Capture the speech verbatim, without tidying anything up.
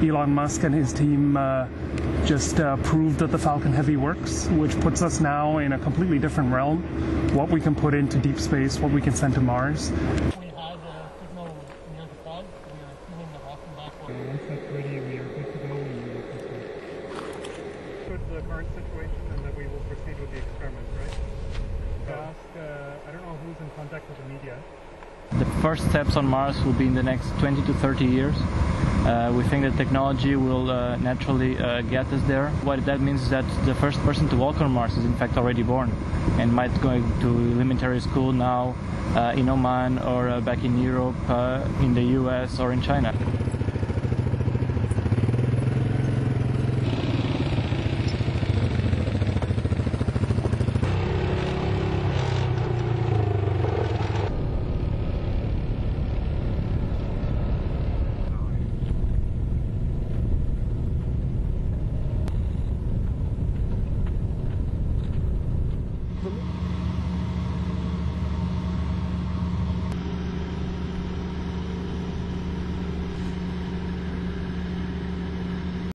Elon Musk and his team uh, just uh, proved that the Falcon Heavy works, which puts us now in a completely different realm. What we can put into deep space, what we can send to Mars. We had a signal near the pod. We are feeling the rock and back. Once that's ready, we are good to go. We will proceed. Put the current situation, and then we will proceed with the experiment, right? To ask, uh, I don't know who's in contact with the media. The first steps on Mars will be in the next twenty to thirty years. Uh, we think that technology will uh, naturally uh, get us there. What that means is that the first person to walk on Mars is in fact already born and might go to elementary school now uh, in Oman or uh, back in Europe, uh, in the U S or in China.